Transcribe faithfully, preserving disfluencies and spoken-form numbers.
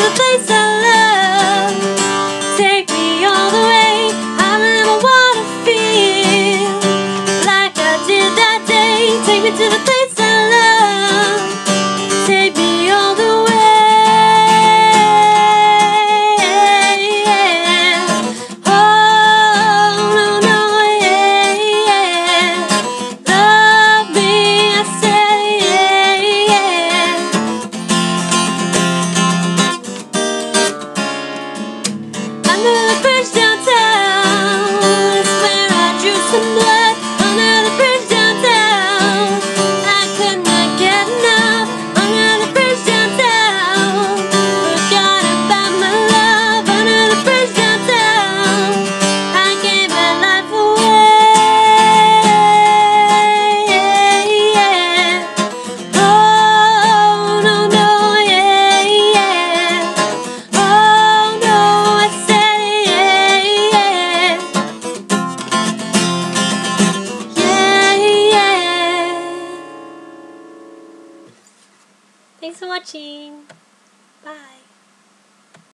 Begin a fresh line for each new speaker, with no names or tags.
the place I love. Take me all the way, I never wanna feel like I did that day. Take me to the place I love. Take me all the way. Under the bridge downtown is where I drew some blood. Under the bridge downtown, I could not get enough. Under the bridge downtown, forgot about my love. Under the bridge downtown, I gave my life away. Oh no no yeah yeah. Oh no, I said yeah yeah. Yeah yeah. Thanks for watching. Bye.